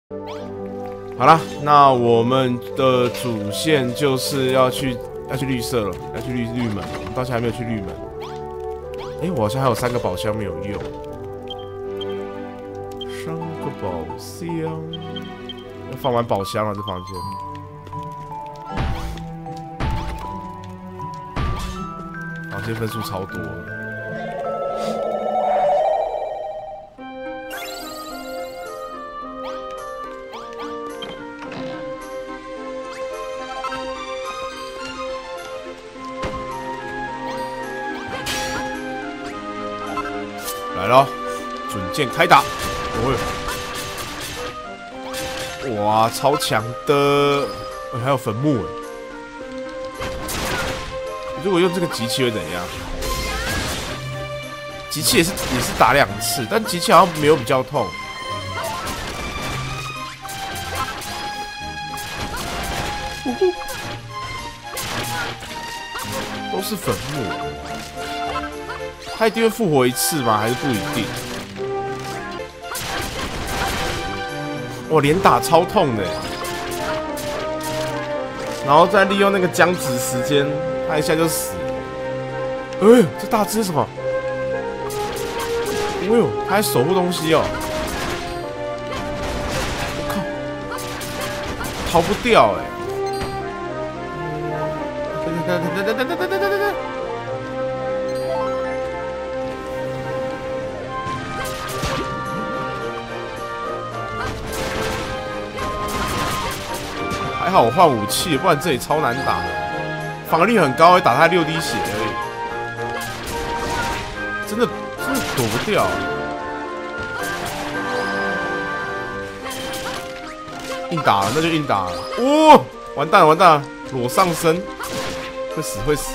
好啦，那我们的主线就是要去绿色了，要去绿门。我们到现在还没有去绿门。我好像还有3个宝箱没有用。3个宝箱，要放完宝箱了，这房间。房间分数超多的。来了，准剑开打！哇，超强的！还有坟墓哎！如果用这个机器会怎样？机器也是打2次，但机器好像没有比较痛。都是坟墓。他一定会复活1次吗？还是不一定？哇，连打超痛的，然后再利用那个僵直时间，他一下就死了。这大只是什么？他还守护东西哦！我靠，逃不掉哎！还好我换武器，不然这里超难打。防御力很高，会打他6滴血而已，真的躲不掉。硬打了，那就硬打了。完蛋了，裸上身，会死。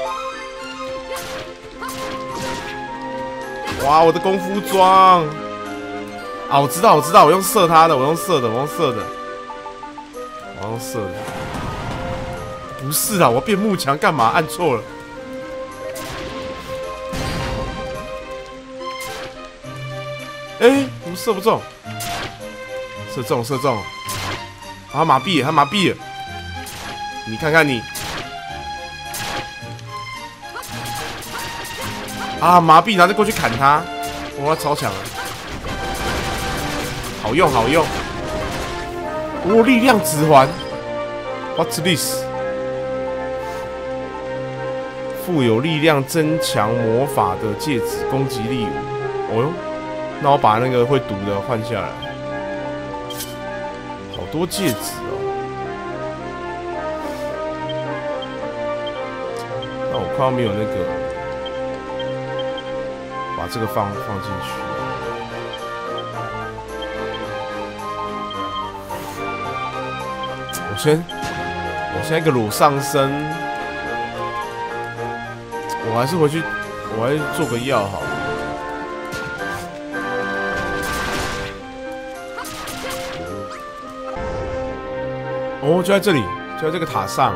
哇，我的功夫装啊！我知道，我用射他的，我用射的。不是啊，我变木墙干嘛？按错了。怎么射不中？射中。他麻痹了。你看看你。麻痹，然后就过去砍他。哇，超强了。好用。力量指环 ，What's this？ 富有力量增强魔法的戒指，攻击力5。那我把那个会毒的换下来。好多戒指哦。那我快要没有那个，把这个放进去。我现在一个裸上身，我还是回去，我还是做个药好了。就在这里，就在这个塔上。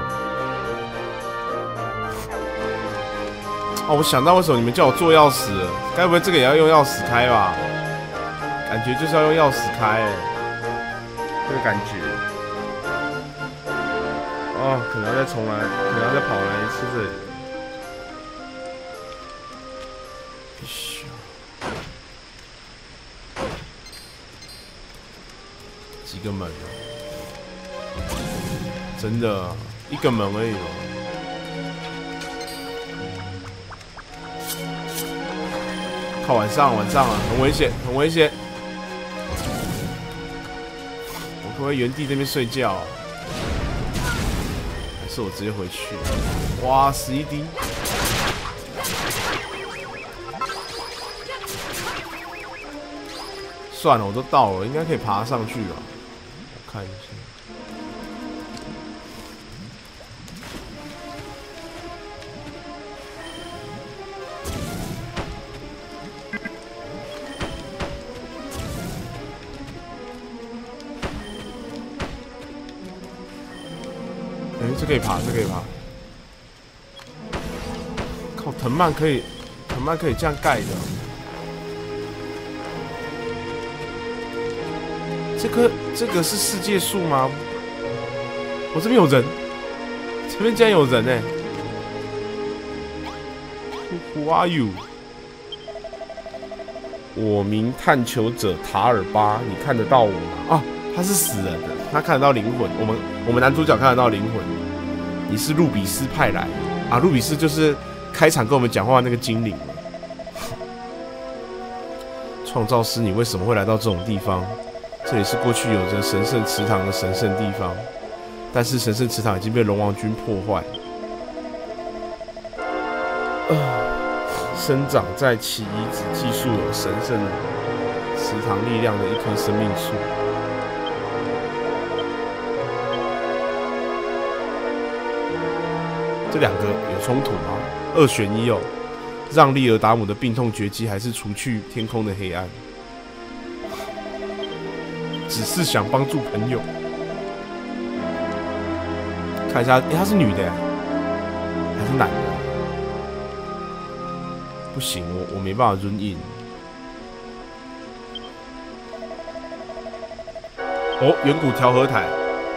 我想到为什么你们叫我做钥匙了，该不会这个也要用钥匙开吧？感觉就是要用钥匙开，这个感觉。可能要再重来，可能要再跑来一次这里。几个门啊？真的1个门而已哦。靠，晚上了，很危险。我可不可以原地这边睡觉啊？还是我直接回去？哇，11滴！算了，我都到了，应该可以爬上去了。我看一下。这可以爬。靠，藤蔓可以这样盖的。 这个是世界树吗？我这边有人，这边竟然有人哎、Who are you？ 我名探求者塔尔巴，你看得到我吗？啊，他是死人的，他看得到灵魂。我们男主角看得到灵魂。你是路比斯派来的啊？路比斯就是开场跟我们讲话的那个精灵。创造师，你为什么会来到这种地方？这里是过去有着神圣池塘的神圣地方，但是神圣池塘已经被龙王军破坏。生长在其遗址技术有神圣池塘力量的一棵生命树。这两个有冲突吗？2选1哦。让利尔达姆的病痛绝迹，还是除去天空的黑暗？只是想帮助朋友。看一下，她是女的还是男的？不行，我没办法 run in。哦，远古调和台，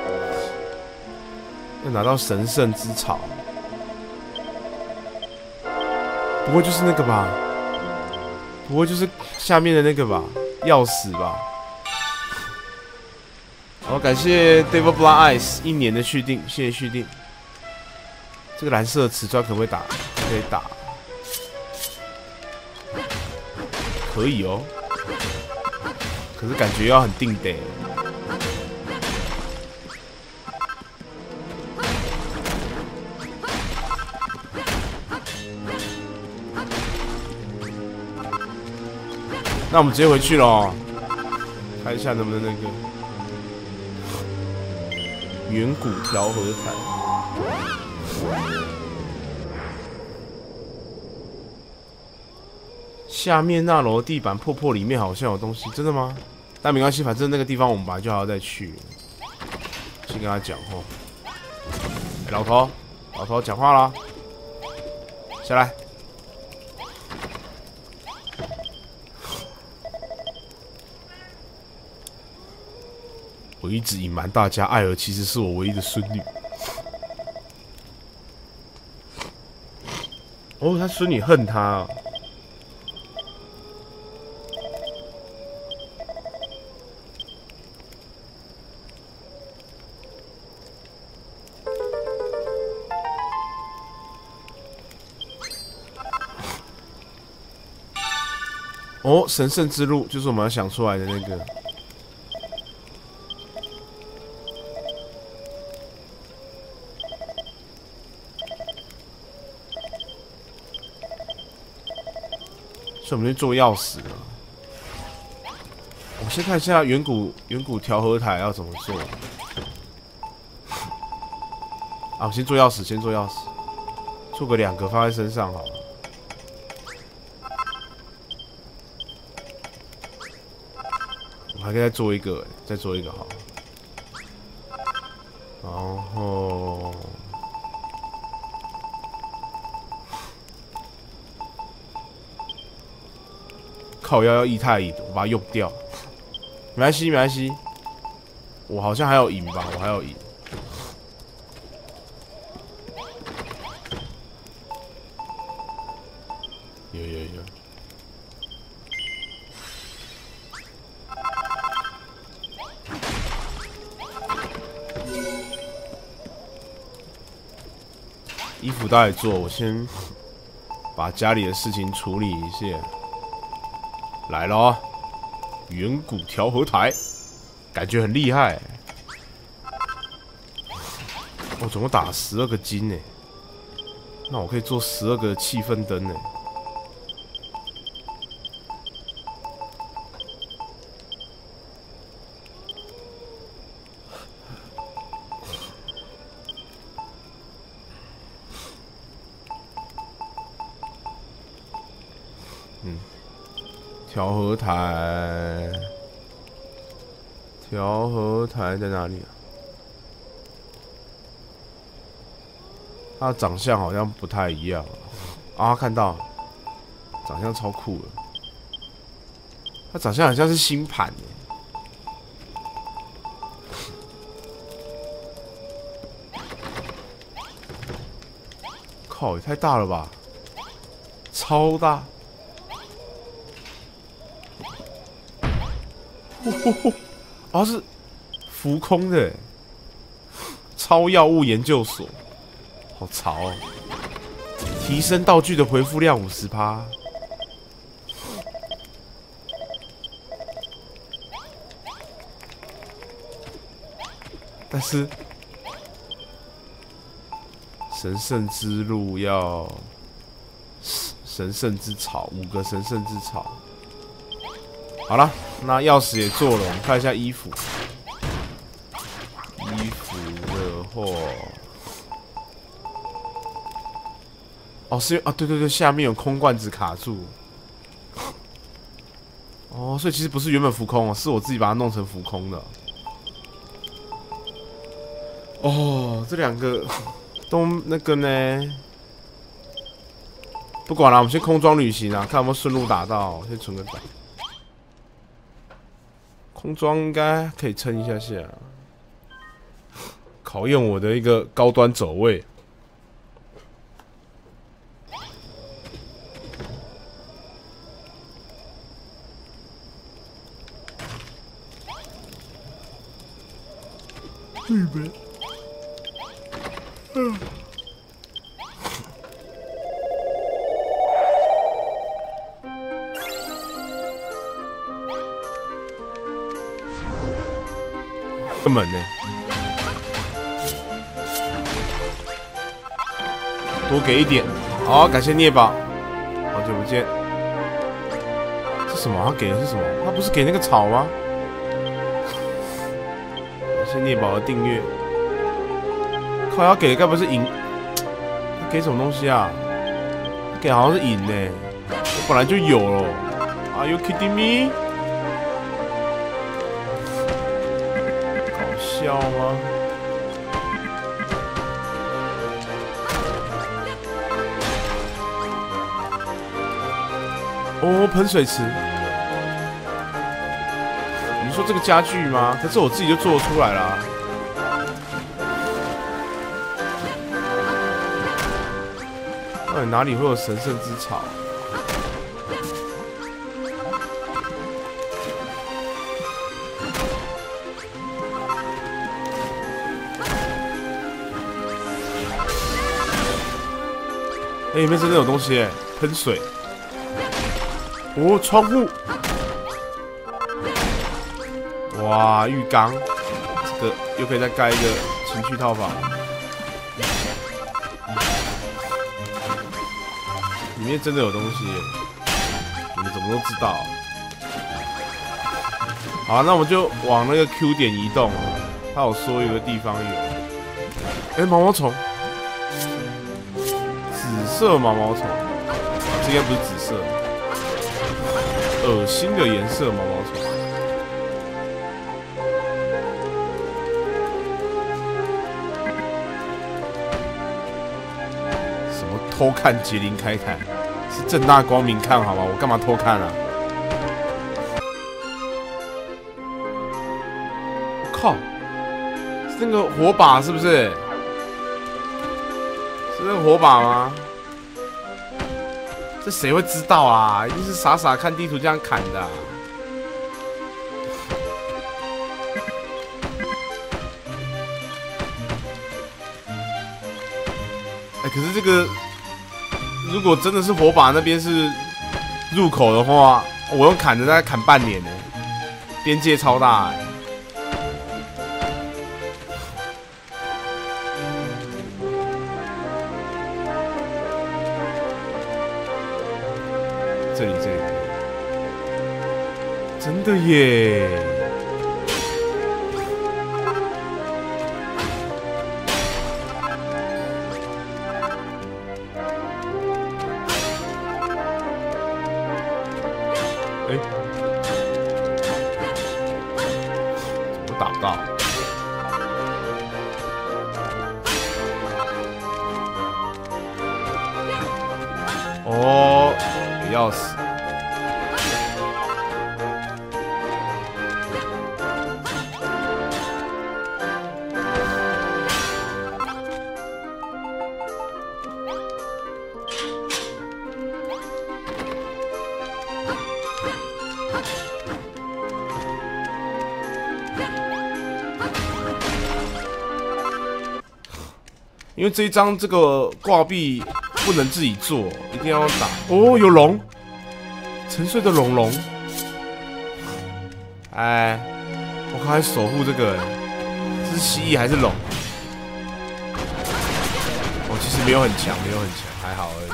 要拿到神圣之草。不会就是那个吧？不会就是下面的那个吧？钥匙吧？好，感谢 Devil Blood Eyes 1年的续订，谢谢续订。这个蓝色的瓷砖可不可以打？可以打，可以哦。可是感觉要很定得。那我们直接回去咯，看一下能不能那个远古调和台。下面那楼地板破，里面好像有东西，真的吗？但没关系，反正那个地方我们本来就还要再去。先跟他讲哦，老头讲话啦，下来。我一直隐瞒大家，艾尔其实是我唯一的孙女。哦，他孙女恨他啊。哦，神圣之路就是我们要想出来的那个。所以我们去做钥匙了。我先看一下远古调和台要怎么做。啊，我先做钥匙，做个2个放在身上好了。我还可以再做一个，好了。然后。靠腰要液态饮，我把它用掉。没关系。我好像还有饮吧，我还有饮。有。衣服待会做，我先把家里的事情处理一下。来咯，远古调和台，感觉很厉害。我总共打了12个金呢，那我可以做12个气氛灯呢。调和台在哪里啊？他的长相好像不太一样啊！看到，长相超酷的。他长相好像是星盘耶。 靠，也太大了吧！超大！啊，是浮空的，超药物研究所，好潮哦！提升道具的回复量50%。但是神圣之路要神圣之草，5个神圣之草。好了，那钥匙也做了，我们看一下衣服。衣服的话，哦，是啊，对对对，下面有空罐子卡住。哦，所以其实不是原本浮空哦，是我自己把它弄成浮空的。哦，这2个都那个呢，不管了，我们先空装旅行啊，看有没有顺路打到，先存个档。空装应该可以撑一下下，考验我的一个高端走位。日本。根本呢，多给一点。好，感谢聂宝，好久不见。这什么？他给的是什么？他不是给那个草吗？感谢聂宝的订阅。靠，他给的该不是银？他给什么东西啊？他给好像是银呢，我本来就有了。Are you kidding me？笑吗？哦，喷水池。你说这个家具吗？可是我自己就做得出来啦。到底哪里会有神圣之草？哎，里面真的有东西哎，喷水。哦，窗户。哇，浴缸，这个又可以再盖一个情趣套房。里面真的有东西耶，你们怎么都知道？好，那我们就往那个 Q 点移动。它有说有个地方有。哎，毛毛虫。紫色毛毛虫，这应该不是紫色，恶心的颜色毛毛虫。什么偷看杰林开看？是正大光明看好吗？我干嘛偷看啊？我靠，是那个火把是不是？是那个火把吗？这谁会知道啊？一定是傻傻看地图这样砍的啊。哎，可是这个如果真的是火把那边是入口的话，我用砍的大概砍半年呢，边界超大哎。这里，真的耶！哎，怎么打不到？哦，给钥匙。 因为这一张这个挂壁不能自己做，一定要打。哦，有龙，沉睡的龙龙。哎，我靠，还守护这个，这是蜥蜴还是龙？我其实没有很强，没有很强，还好而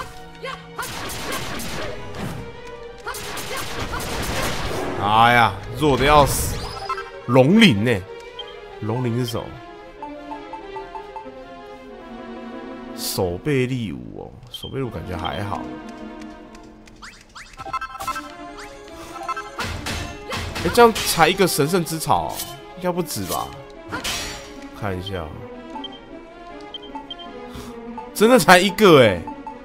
已。哎呀，弱的要死！龙鳞呢？龙鳞是什么？手背力舞哦，手背力舞感觉还好。哎，这样才一个神圣之草，应该不止吧？看一下，真的才一个哎！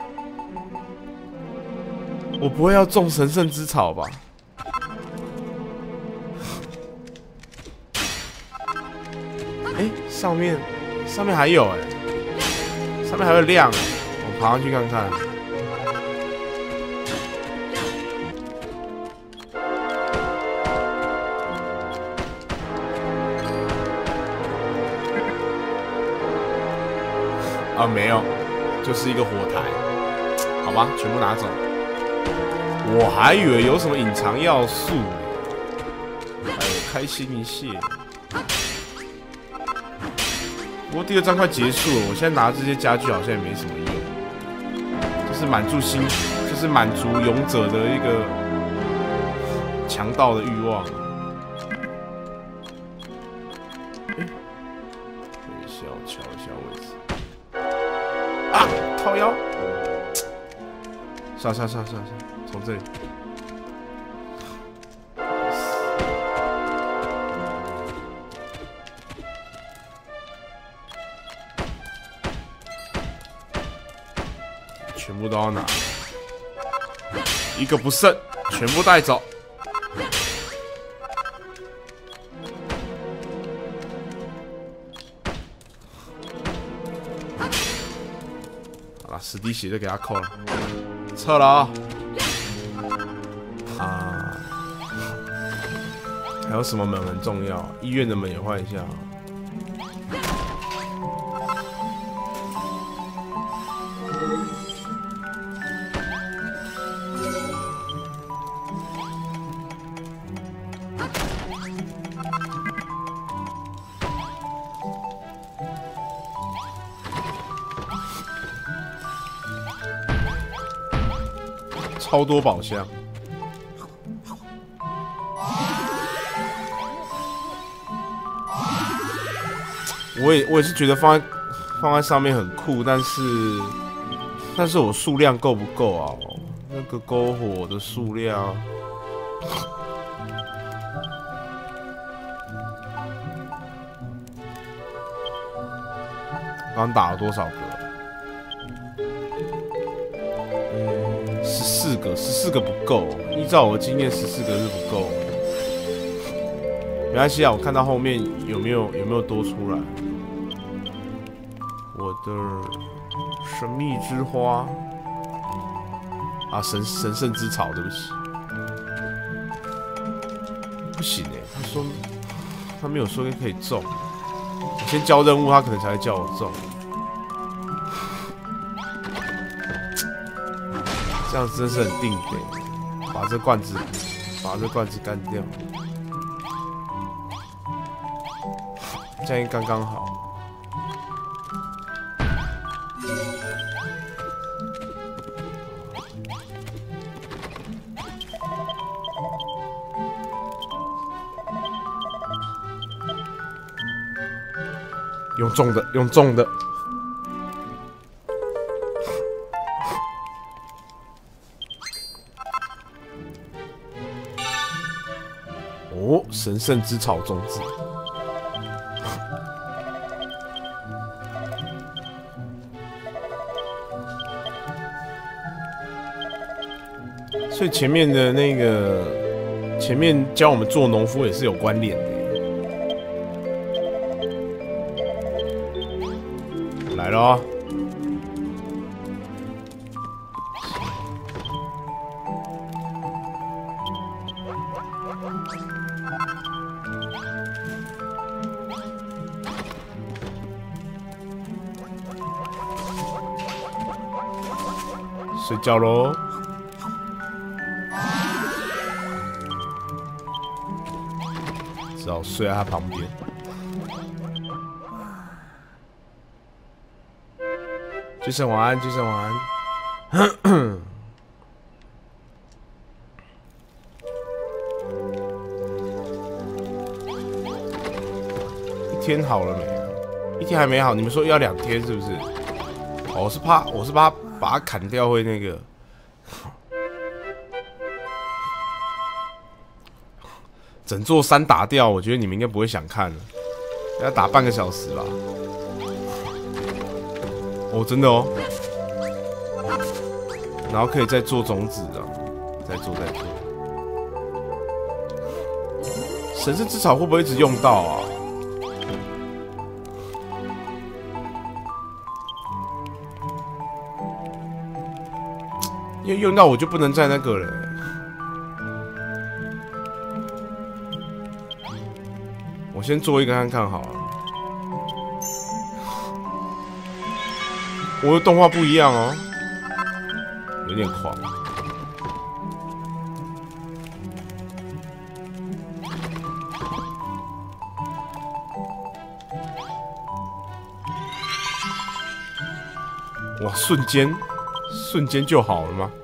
我不会要种神圣之草吧？哎，上面还有哎。上面还会亮，我爬上去看看。啊，没有，就是一个火台，好吧，全部拿走。我还以为有什么隐藏要素，哎，开心一切。不过第二章快结束了，我现在拿这些家具好像也没什么用，就是满足勇者的一个强盗的欲望。等一下，我瞧一下位置。啊，靠腰！上，从这里。全部都要拿，一个不剩，全部带走。好了，10滴血就给他扣了，撤了啊！啊，还有什么门很重要？医院的门也换一下。超多宝箱，我也是觉得放在上面很酷，但是我数量够不够啊？那个篝火的数量，刚打了多少个？14个不够，依照我的经验，14个是不够。没关系啊，我看到后面有没有多出来。我的神秘之花啊，神圣之草，对不起，不行哎，他没有说可以种，我先交任务，他可能才会叫我种。这样真是很定给，把这罐子干掉，这样刚刚好。用重的。哦，神圣之草种子。所以前面的那个，前面教我们做农夫也是有关联的。来咯。 睡觉喽。只好睡在他旁边。巨神晚安，巨神晚安。一天好了没？一天还没好，你们说要2天是不是？哦，我是怕把它砍掉会那个。整座山打掉，我觉得你们应该不会想看了，要打半个小时吧。哦，真的哦。然后可以再做种子啊，再做。神圣之草会不会一直用到啊？因为用到我就不能再那个了。我先做一个看看好了。我的动画不一样哦，有点狂。哇，瞬间就好了吗？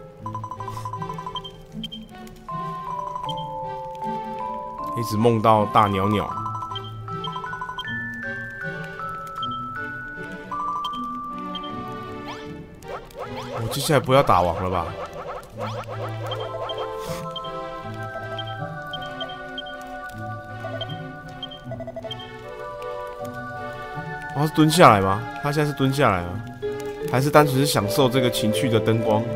一直梦到大鸟鸟。我接下来不要打王了吧？他是蹲下来吗？他现在是蹲下来吗？还是单纯是享受这个情趣的灯光？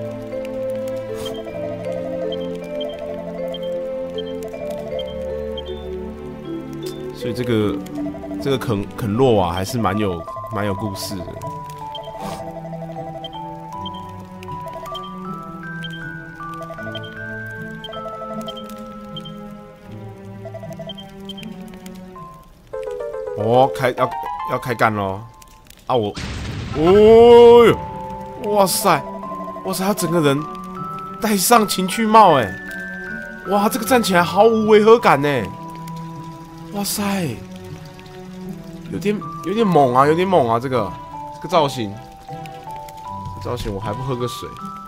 所以这个肯洛瓦还是蛮有故事的。哦，要开干咯！啊我，哦哟，哇塞，他整个人戴上情趣帽哎，哇，这个站起来毫无违和感哎，哇塞，有点猛啊，这个造型，我还不喝个水。